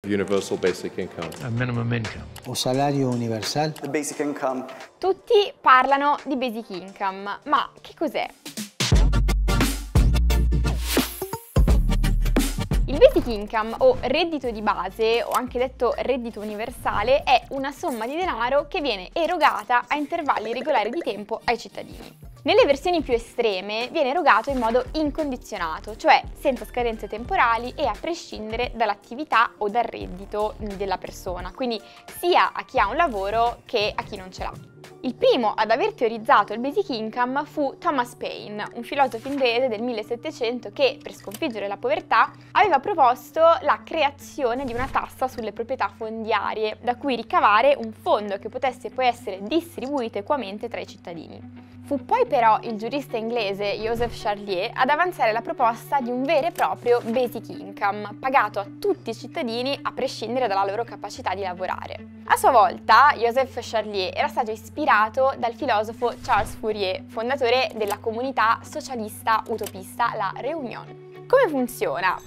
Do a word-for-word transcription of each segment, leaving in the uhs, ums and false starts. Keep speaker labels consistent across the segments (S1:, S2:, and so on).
S1: universal basic income.
S2: A minimum income.
S3: O salario universal.
S4: The basic income.
S5: Tutti parlano di basic income, ma che cos'è? Il basic income o reddito di base, o anche detto reddito universale, è una somma di denaro che viene erogata a intervalli regolari di tempo ai cittadini. Nelle versioni più estreme viene erogato in modo incondizionato, cioè senza scadenze temporali e a prescindere dall'attività o dal reddito della persona, quindi sia a chi ha un lavoro che a chi non ce l'ha. Il primo ad aver teorizzato il basic income fu Thomas Paine, un filosofo inglese del millesettecento che, per sconfiggere la povertà, aveva proposto la creazione di una tassa sulle proprietà fondiarie, da cui ricavare un fondo che potesse poi essere distribuito equamente tra i cittadini. Fu poi però il giurista inglese Joseph Charlier ad avanzare la proposta di un vero e proprio basic income, pagato a tutti i cittadini a prescindere dalla loro capacità di lavorare. A sua volta, Joseph Charlier era stato ispirato dal filosofo Charles Fourier, fondatore della comunità socialista utopista La Réunion. Come funziona?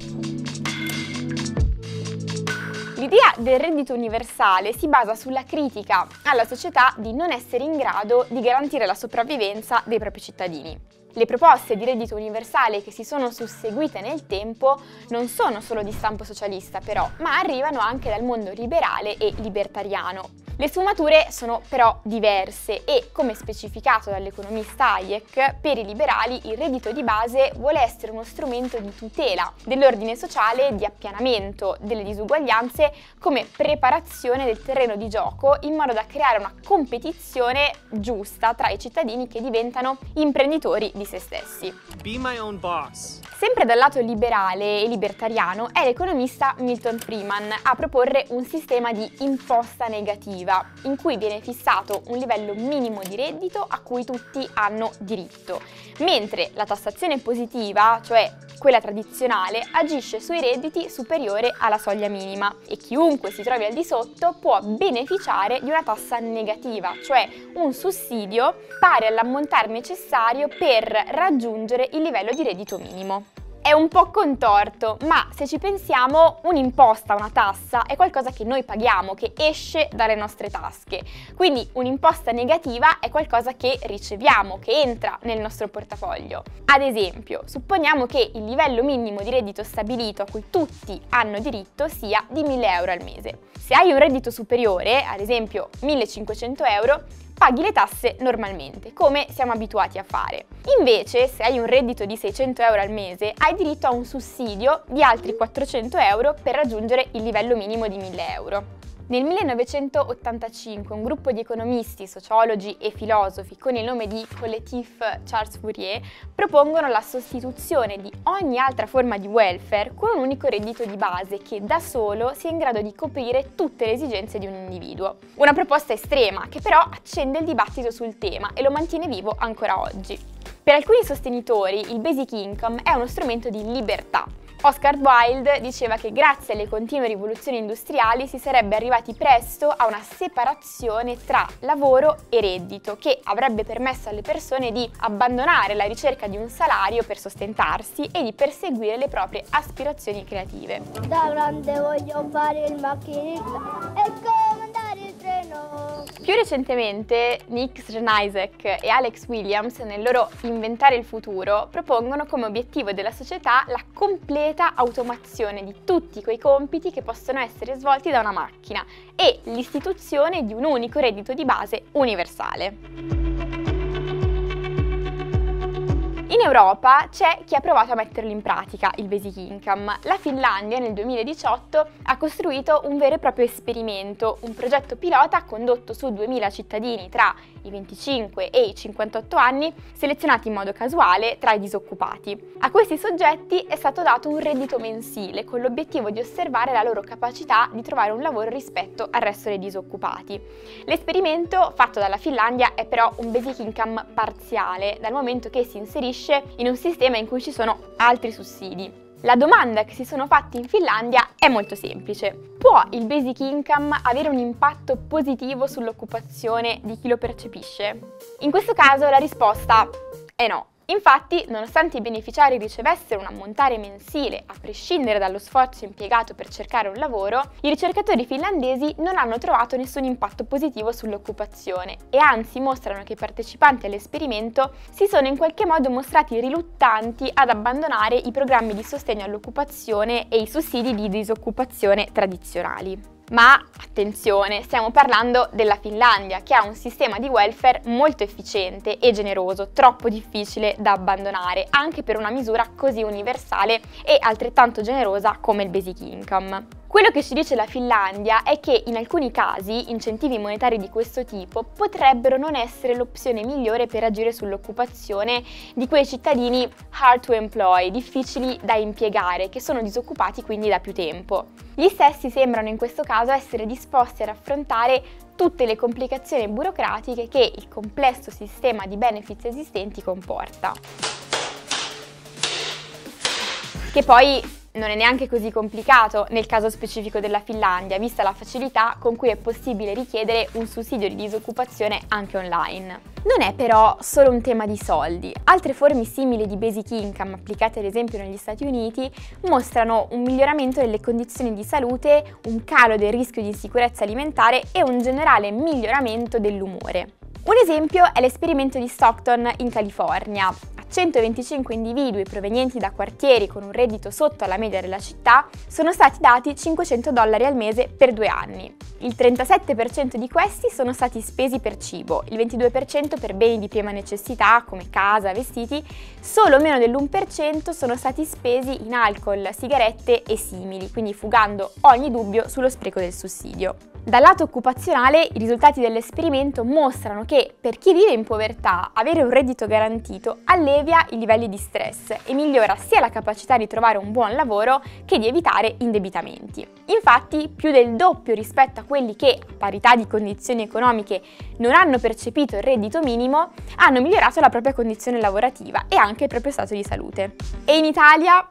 S5: L'idea del reddito universale si basa sulla critica alla società di non essere in grado di garantire la sopravvivenza dei propri cittadini. Le proposte di reddito universale che si sono susseguite nel tempo non sono solo di stampo socialista però, ma arrivano anche dal mondo liberale e libertariano. Le sfumature sono però diverse e, come specificato dall'economista Hayek, per i liberali il reddito di base vuole essere uno strumento di tutela dell'ordine sociale e di appianamento delle disuguaglianze come preparazione del terreno di gioco in modo da creare una competizione giusta tra i cittadini che diventano imprenditori di se stessi.
S6: Be my own boss.
S5: Sempre dal lato liberale e libertariano è l'economista Milton Friedman a proporre un sistema di imposta negativa, in cui viene fissato un livello minimo di reddito a cui tutti hanno diritto, mentre la tassazione positiva, cioè quella tradizionale, agisce sui redditi superiori alla soglia minima e chiunque si trovi al di sotto può beneficiare di una tassa negativa, cioè un sussidio pari all'ammontare necessario per raggiungere il livello di reddito minimo. È un po' contorto, ma se ci pensiamo, un'imposta, una tassa, è qualcosa che noi paghiamo, che esce dalle nostre tasche. Quindi un'imposta negativa è qualcosa che riceviamo, che entra nel nostro portafoglio. Ad esempio, supponiamo che il livello minimo di reddito stabilito a cui tutti hanno diritto sia di mille euro al mese. Se hai un reddito superiore, ad esempio millecinquecento euro, paghi le tasse normalmente, come siamo abituati a fare. Invece, se hai un reddito di seicento euro al mese, hai diritto a un sussidio di altri quattrocento euro per raggiungere il livello minimo di mille euro. Nel millenovecentottantacinque un gruppo di economisti, sociologi e filosofi con il nome di Collectif Charles Fourier propongono la sostituzione di ogni altra forma di welfare con un unico reddito di base che da solo sia in grado di coprire tutte le esigenze di un individuo. Una proposta estrema che però accende il dibattito sul tema e lo mantiene vivo ancora oggi. Per alcuni sostenitori il basic income è uno strumento di libertà. Oscar Wilde diceva che grazie alle continue rivoluzioni industriali si sarebbe arrivati presto a una separazione tra lavoro e reddito che avrebbe permesso alle persone di abbandonare la ricerca di un salario per sostentarsi e di perseguire le proprie aspirazioni creative.
S7: Da grande voglio fare il macchinista e comandare il treno.
S5: Più recentemente Nick Srnicek e Alex Williams nel loro Inventare il futuro propongono come obiettivo della società la completa automazione di tutti quei compiti che possono essere svolti da una macchina e l'istituzione di un unico reddito di base universale. In Europa c'è chi ha provato a metterlo in pratica, il basic income. La Finlandia nel duemiladiciotto ha costruito un vero e proprio esperimento, un progetto pilota condotto su duemila cittadini tra i venticinque e i cinquantotto anni, selezionati in modo casuale tra i disoccupati. A questi soggetti è stato dato un reddito mensile con l'obiettivo di osservare la loro capacità di trovare un lavoro rispetto al resto dei disoccupati. L'esperimento fatto dalla Finlandia è però un basic income parziale, dal momento che si inserisce in un sistema in cui ci sono altri sussidi. La domanda che si sono fatti in Finlandia è molto semplice. Può il basic income avere un impatto positivo sull'occupazione di chi lo percepisce? In questo caso la risposta è no. Infatti, nonostante i beneficiari ricevessero un ammontare mensile a prescindere dallo sforzo impiegato per cercare un lavoro, i ricercatori finlandesi non hanno trovato nessun impatto positivo sull'occupazione e anzi mostrano che i partecipanti all'esperimento si sono in qualche modo mostrati riluttanti ad abbandonare i programmi di sostegno all'occupazione e i sussidi di disoccupazione tradizionali. Ma attenzione, stiamo parlando della Finlandia, che ha un sistema di welfare molto efficiente e generoso, troppo difficile da abbandonare, anche per una misura così universale e altrettanto generosa come il Basic Income. Quello che ci dice la Finlandia è che in alcuni casi incentivi monetari di questo tipo potrebbero non essere l'opzione migliore per agire sull'occupazione di quei cittadini hard to employ, difficili da impiegare, che sono disoccupati quindi da più tempo. Gli stessi sembrano in questo caso essere disposti ad affrontare tutte le complicazioni burocratiche che il complesso sistema di benefits esistenti comporta. Che poi non è neanche così complicato nel caso specifico della Finlandia, vista la facilità con cui è possibile richiedere un sussidio di disoccupazione anche online. Non è però solo un tema di soldi. Altre forme simili di basic income applicate ad esempio negli Stati Uniti mostrano un miglioramento delle condizioni di salute, un calo del rischio di insicurezza alimentare e un generale miglioramento dell'umore. Un esempio è l'esperimento di Stockton in California. centoventicinque individui provenienti da quartieri con un reddito sotto alla media della città sono stati dati cinquecento dollari al mese per due anni. Il trentasette per cento di questi sono stati spesi per cibo, il ventidue per cento per beni di prima necessità come casa, vestiti, solo meno dell'uno per cento sono stati spesi in alcol, sigarette e simili, quindi fugando ogni dubbio sullo spreco del sussidio. Dal lato occupazionale, i risultati dell'esperimento mostrano che per chi vive in povertà, avere un reddito garantito allevia i livelli di stress e migliora sia la capacità di trovare un buon lavoro che di evitare indebitamenti. Infatti, più del doppio rispetto a quelli che, a parità di condizioni economiche, non hanno percepito il reddito minimo, hanno migliorato la propria condizione lavorativa e anche il proprio stato di salute. E in Italia?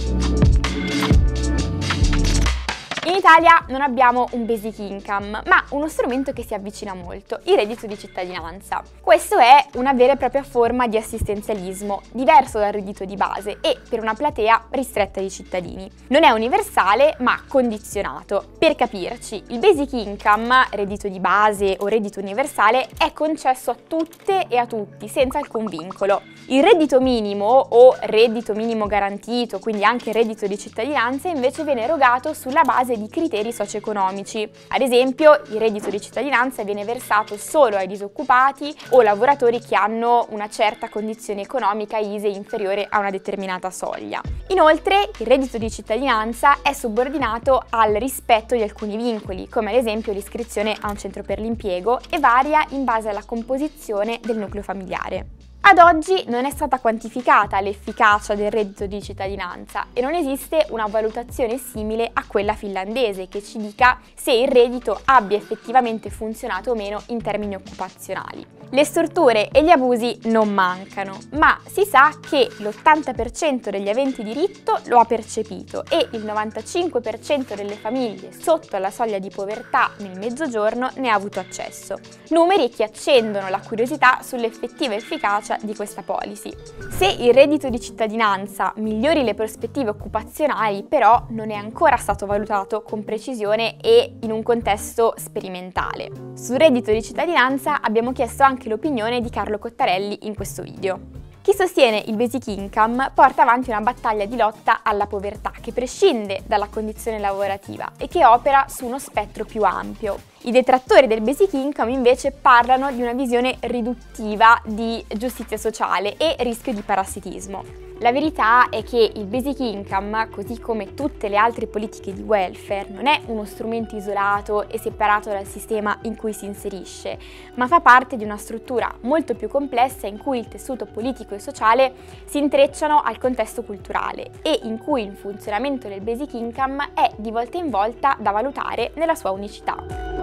S5: In Italia non abbiamo un basic income, ma uno strumento che si avvicina molto, il reddito di cittadinanza. Questo è una vera e propria forma di assistenzialismo, diverso dal reddito di base e per una platea ristretta di cittadini. Non è universale, ma condizionato. Per capirci, il basic income, reddito di base o reddito universale, è concesso a tutte e a tutti, senza alcun vincolo. Il reddito minimo o reddito minimo garantito, quindi anche il reddito di cittadinanza, invece viene erogato sulla base di criteri socio-economici. Ad esempio, il reddito di cittadinanza viene versato solo ai disoccupati o lavoratori che hanno una certa condizione economica I S E E inferiore a una determinata soglia. Inoltre, il reddito di cittadinanza è subordinato al rispetto di alcuni vincoli, come ad esempio l'iscrizione a un centro per l'impiego, e varia in base alla composizione del nucleo familiare. Ad oggi non è stata quantificata l'efficacia del reddito di cittadinanza e non esiste una valutazione simile a quella finlandese che ci dica se il reddito abbia effettivamente funzionato o meno in termini occupazionali. Le storture e gli abusi non mancano, ma si sa che l'ottanta per cento degli aventi diritto lo ha percepito e il novantacinque per cento delle famiglie sotto la soglia di povertà nel mezzogiorno ne ha avuto accesso. Numeri che accendono la curiosità sull'effettiva efficacia di questa policy. Se il reddito di cittadinanza migliori le prospettive occupazionali, però non è ancora stato valutato con precisione e in un contesto sperimentale. Sul reddito di cittadinanza abbiamo chiesto anche l'opinione di Carlo Cottarelli in questo video. Chi sostiene il basic income porta avanti una battaglia di lotta alla povertà che prescinde dalla condizione lavorativa e che opera su uno spettro più ampio. I detrattori del basic income invece parlano di una visione riduttiva di giustizia sociale e rischio di parassitismo. La verità è che il basic income, così come tutte le altre politiche di welfare, non è uno strumento isolato e separato dal sistema in cui si inserisce, ma fa parte di una struttura molto più complessa in cui il tessuto politico e sociale si intrecciano al contesto culturale e in cui il funzionamento del basic income è di volta in volta da valutare nella sua unicità.